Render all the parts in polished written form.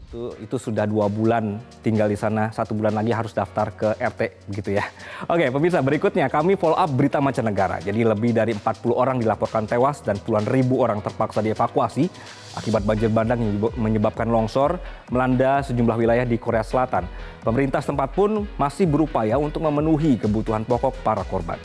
Itu sudah 2 bulan tinggal di sana, 1 bulan lagi harus daftar ke RT gitu ya. Oke pemirsa, berikutnya kami follow up berita mancanegara. Jadi lebih dari 40 orang dilaporkan tewas dan puluhan ribu orang terpaksa dievakuasi akibat banjir bandang yang menyebabkan longsor melanda sejumlah wilayah di Korea Selatan. Pemerintah setempat pun masih berupaya untuk memenuhi kebutuhan pokok para korban.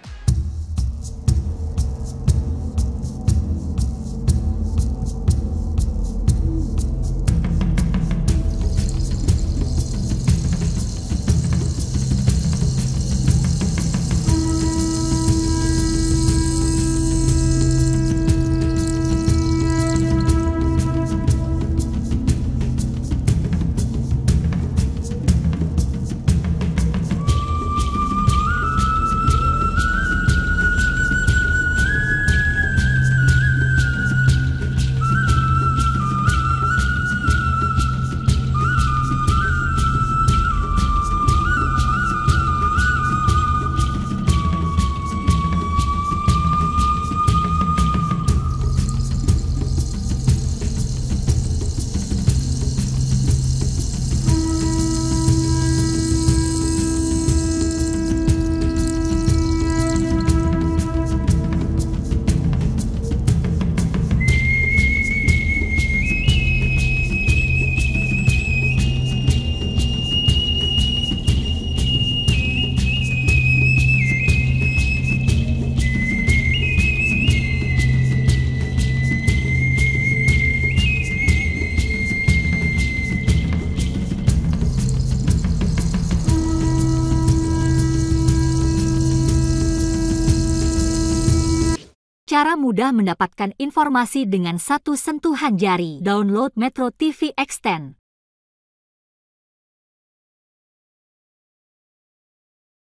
Cara mudah mendapatkan informasi dengan satu sentuhan jari. Download Metro TV Extend.